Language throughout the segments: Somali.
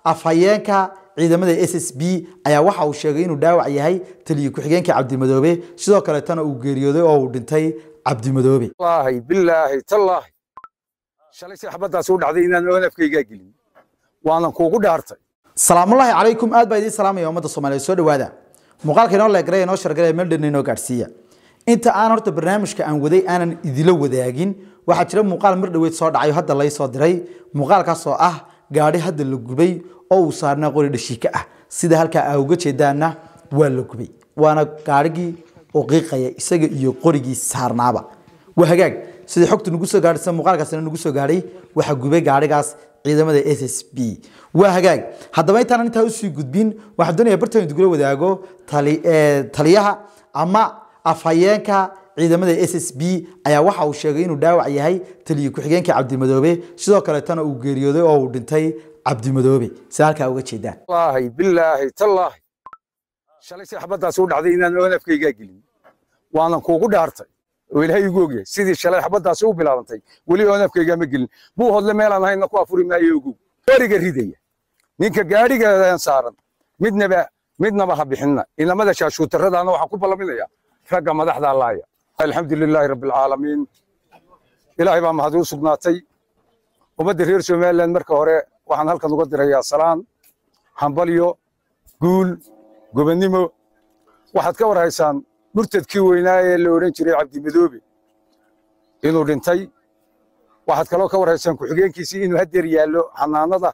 afhayeenka ciidamada SSB ayaa waxa uu sheegay inuu dhaawac yahay taliye ku-xigeenka Cabdi Madoobe sidoo kale tan uu geeriyooday oo uu dhintay Cabdi Madoobe wallahi billahi tallahi shalay saxbadaas u dhacday inaan oonafkayga gelin waana kuugu dhaartay salaamu alaykum aad baa idin salaamay ummadda Soomaaliyeed soo dhawaada muuqaalka inoo la garay inoo shargalay meel dhan inoo gaarsiiya inta aan horta barnaamijka aan waday aanan idilo wadaagin waxa jira muuqaal mar dhaweyd soo dhacay hadda la soo diray muuqaalkaas oo ah gaari hadda la gubay oo uu saarnaa qori dhashiika ah sida halka ay uga jeedaana waa la gubay waana gaarigii oo qiiqaya isaga iyo qorigii saarnaaba waa hagaag sida xogtu nagu soo gaaraysan muuqaalkaasna nagu soo gaaray waxa gubay gaarigaas ciidamada SSB waa hagaag haddaba intaan inta u sii gudbin waxa doonaya bartaan dugula wadaago taliyaha ama afhayeenka ciidamada SSB ayaa waxa uu sheegay inuu dhaawac yahay taliye ku-xigeenka Cabdi Madoobe sidoo kale tan uu geeriyooday oo uu dhintay Cabdi Madoobe saalka uga jeedaan wallahi billahi tallahi shalay saxbadaas u dhacday inaan oonafkayga gelin waana kuugu dhaartay oo Ilaahay igu ogyahay sidii shalay xabadaas u bilaabantay wali oonafkayga ma gelin buu hodle meel aan hayna ku afuri maayo ugu qoriga ridaya ninka gaariga saaran midnaba ha bixinna inamada shaashuutaradaana waxa ku balaminaya ragga madaxda allaaya alxamdulillahi rabbil caalamiin ilaahay baa mahad u sugnaatay ummadda reer Soomaaliland marka hore waxaan halkan uga dirayaa salaan hambalyo guul gobonimo waxaad ka warhaysaan murtadkii weynaa ee la oran jiray Cabdi Madoobe inuu dhintay waxaad kaloo ka warhaysaan ku-xigeenkiisii inuu hadeer yaallo xanaanada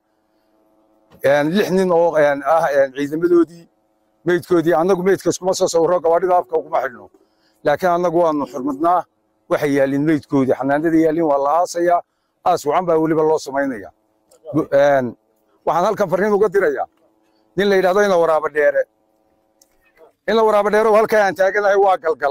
6 nin oo ciidamadoodii meydkoodii annagu meydkaas kuma soo sawiro gawaadhida afka kuma xidhno laakiin annagu waanu xurmadnaa waxay yaalin meydkoodii xanaanada yaalin waa la aasayaa aas wacan baa weliba loo samaynaya waxaan halkan fariin uga dirayaa nin la yidhaahdo ina waraaba dheere halkaa aan taaganahay waa galgal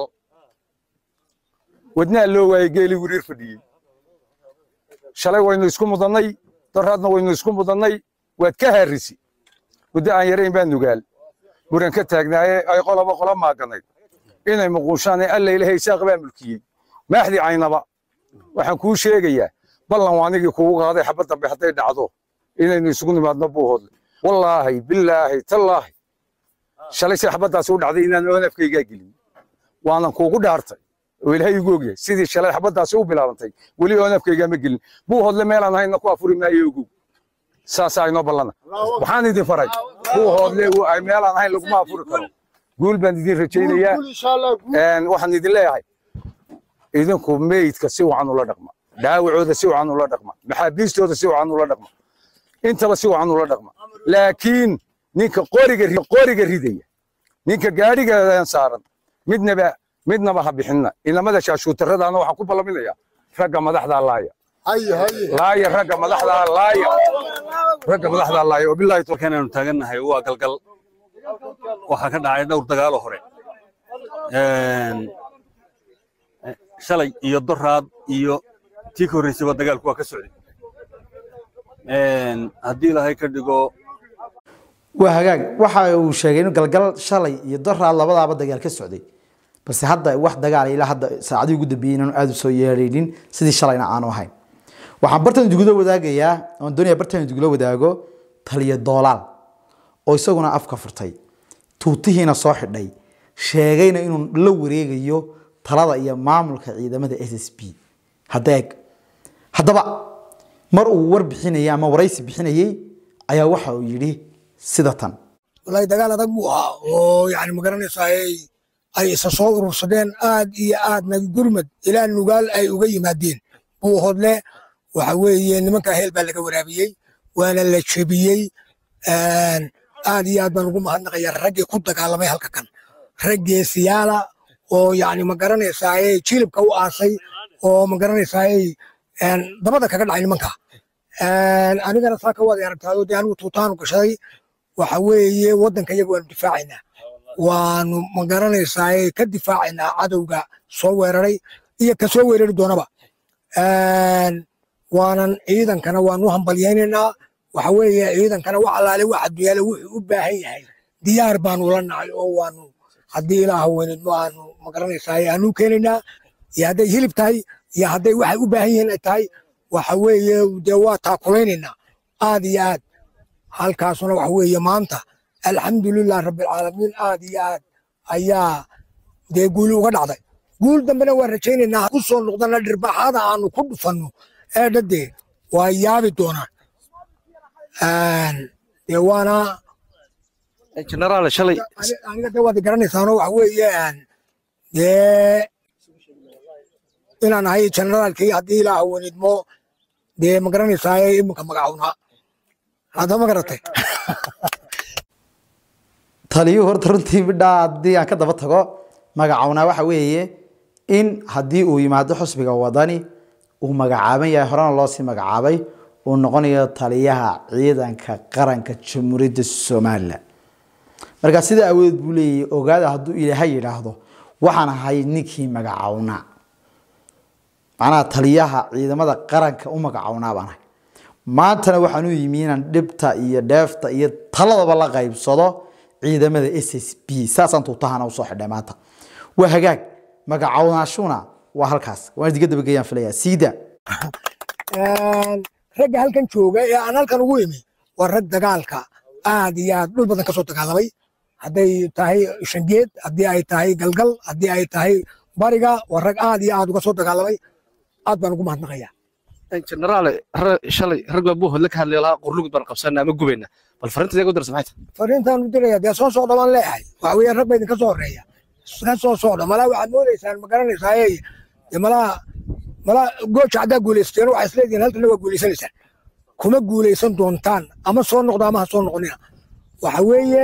wadnaa loo waayay geeli wiriir fadhiyey shalay waynu isku mudannay daraadna waynu isku mudannay waad ka haarisi muddo aan yarayn baan nugaal muran ka taagnaaye ay qola maaganayd inay muquushaan alla ilaahay saaq baa mulkiyey maaxdi caynaba waxaan kuu sheegayaa ballan waanigii kugu qaaday xabad dambe hadday dhacdo inaynu isugu nimaadno buu hodle wallaahi billaahi tallaahi shalay saxbadaas u dhacday inaan oonafkayga gelin waana kuugu dhaartay oo Ilaahay igu ogyahay sidii shalay xabadaas u bilaabantay wali oonafkayga ma gelin buu hodle meel aan hayna ku afuri maayo ugu saasa inoo ballana waxaan idin faray buu hodle ay meel aan hayn lagu ma afuri karo guul baan idin rajaynayaa waxaan idin leeyahay idinku meydka si wacan ula dhaqma dhaawacooda si wacan ula dhaqma maxaabiistooda si wacan ula dhaqma intaba si wacan ula dhaqma laakiin ninka qoriga ridaya ninka gaariga saaran midnaba ha bixinna inamada shaashuutaradaana waxa ku balaminaya ragga madaxda allaaya ragga madaxda allaaya wabillahi kanaanu taaganahay waa galgal waxa ka dhacay dhowr dagaalo hore shalay iyo doraad iyo tii horeysay dagaalku waa ka socday haddii Ilaahay ka dhigo waa hagaag waxa uu sheegay in galgal shalay iyo doraad labadaaba dagaal ka socday balse hadda wax dagaal ilaa hadda saacadii ugu dambeeyay inaan aad u soo yeeraynin sidii shalayna aanu ahayn waxaan bartaan dugula wadaagayaa oo doonaya bartaan dugula wadaago taliye doolaal oo isaguna afka furtay tuutihiina soo xidhay sheegayna inuu la wareegayo talada iyo maamulka ciidamada SSB haddaba mar uu war bixinayay ama waraysi bixinayay ayaa waxa uu yiri sida tan wallahi dagaal adag buu ahaa oo yani ma garanaysaa ay isa soo urursadeen aad iyo aad gurmad ilaa nugaal ay uga yimaadeen buu hodle waxa weeye nimanka heel baa laga waraabiyey waana la jabiyey aad iyo aad baan ugu mahadnaqayaa raggii ku dagaalamay halka kan raggii siyaala oo yani ma garanaysaa jilibka u aasay oo ma garanaysaa dabada kaga dhacay nimanka anigana saa ka wada aragtaado dee anigu tuutaanu gashaday waxa weeye waddanka iyaga waanu difaacaynaa waanu ma garanaysaa ka difaacaynaa cadowga soo weeraray iyo ka soo weerari doonaba waanan ciidankana waanu hambalyaynaynaa waxa weeye ciidankana wax allaale wax adduunyaale wuxuu u baahan yahay diyaar baanu la nahay oo waanu haddii ilaaha weynidmo aanu ma garanaysaa aanu keenaynaa iyo hadday hilib tahay iyo hadday waxay u baahan yihiin ay tahay waxa weeye dee waa taakulaynayna aad iyo aad halkaasuna waxa weeye maanta alxamdulilah rabbilcaalamiin aad iyo aad ayaa dee guul uga dhacday guul dambena waan rajaynaynaa ku soo noqdana dhirbaaxada aanu ku dhufanno ee dhadee waa yaabi doonaan dee waana generaal shalay aniga dee waad garanaysaano waxa weeye dee inaan ahay generaalkii haddii ilaa hawanidmo dee ma garanaysaa iminka magacawnaa hadda ma garatay taliyuhu horta runtii midhaa haddii aan ka daba tago magacawnaa waxa weeye in haddii uu yimaado xusbiga wadani uu magacaaban yahay horena loo sii magacaabay uu noqonayo taliyaha ciidanka qaranka jamhuuriyadda somalilan marka sida awood buu leeyahay ogaada hadduu ilaahay yidhaahdo waxaan ahay ninkii magacawnaa macnaha taliyaha ciidamada qaranka u magacawnaa baan ahay maantana waxaan u yimi inaan dhibta iyo dheefta iyo taladaba la qaybsado ciidamada SSB saasaan tuutahana u soo xidhay maanta waa hagaag magacawnaashuna waa halkaas waan diga daba geeyaan filayaa siida ragga halkan jooga ee aan halkan ugu imi waa rag dagaalka aad iyo aad dhul badan ka soo dagaalamay hadday tahay shangeed haddii ay tahay galgal haddii ay tahay bariga waa rag aad iyo aad uga soo dagaalamay aad baan ugu mahadnaqayaa generaal shalay rag baa buu hodla ka hadlay lahaa qurlugud baan qabsanaa ama gubayna bal fariinta iyaga u dirsan maxay tahay fariintaan u diraya dee soo socda baan leeyahay waxa weeye rag baa idinka soo horeeya ka soo socda malaa waxaad moodaysaan ma garanaysaa dee malaa gooja haddaa guulaysteen waxaa isleedihiin halkana waa guulaysanaysaan kuma guulaysan doontaan ama soo noqda ama ha soo noqonina waxa weeye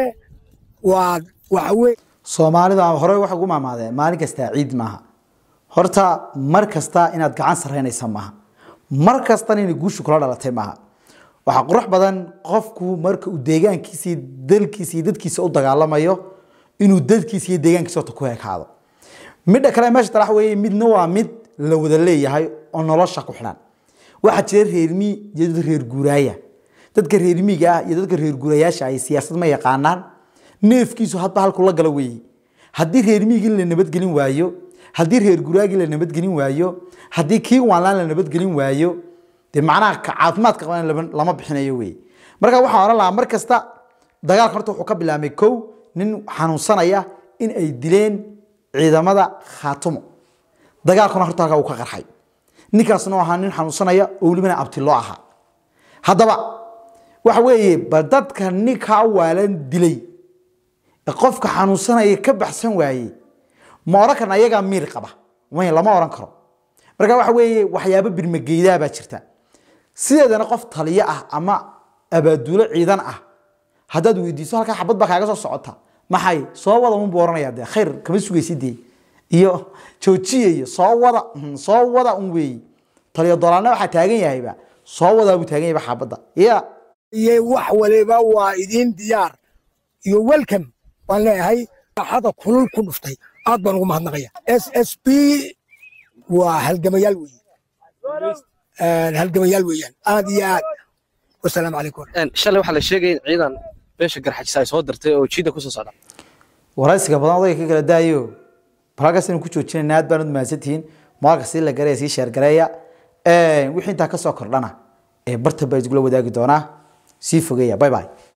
waxa weeye soomaalida hore waxa ugu maamaadeen maalin kasta ciid maaha horta mar kasta inaad gacan sareynaysa maaha mar kasta inay guushu kula dhalatay maaha waxa qurux badan qofku marka uu deegaankiisa dalkiisa iyo dadkiisa u dagaalamayo inuu dadkiisa iyo deegaankiisa ku heekaado midda kale meesha talax weeye midna waa mid la wada leeyahay oo nolosha ku xiran waxa jira reermi iyo dad reer guuraaya dadka reermiga ah iyo dadka reer guurayaasha ay siyaasad ma yaqaanaan neefkiisu hadba halku la gala weeye haddii reermigii la nabadgelin waayo haddii reer guuraagii la nabadgelin waayo haddii kii waanlaan la nabadgelin waayo dee macnaha caafimaadka qaban lama bixinayo weeye marka waxaan oran lahaa mar kasta dagaalka horta wuxuu ka bilaabmay kow nin xanuunsanaya in ay dileen ciidamada khaatumo dagaalkuna horta halkaa uu ka qarxay ninkaasna ahaa nin xanuunsanaya oo welibana abti loo ahaa haddaba waxa weeye bal dadka ninkaa waalan dilay qofka xanuunsanaya ka baxsan waayey ma oran karna iyagaa miir qaba lama oran karo marka waxa weeye waxyaabo birmageydaa baa jirta sideedana qof taliye ah ama abaaduulo ciidan ah haddaad weydiiso halkaa xabad baa kaaga soo socota maxay soo wada un booranaya dee khayr kama sugaysidee iyo joojiye iyo soo wada un weeye taliyo dolaanna waxaa taagan yahayba soo wadaa buu taagan yahayba xabadda iyo wax waliba waa idin diyaar iyo welcome baan leeyahay xada kulul ku dhuftay aad baan ugu mahadnaqaya SSB waa halgamayaal weeyaan aad iyo aad wasalaamu calaykum shalay waxaa la sheegay in ciidan beesha garxajisa ay soo dirtay oo jiida ku soo socda waraysiga badan odayga ka kala daayo balkaas inuu ku joojinayna aad baan u mahadsantihiin maalka si la gareeya sii sheer gareeya wixii intaa ka soo kordhana barta baa isgula wadaagi doonaa sii fogeeya bye bye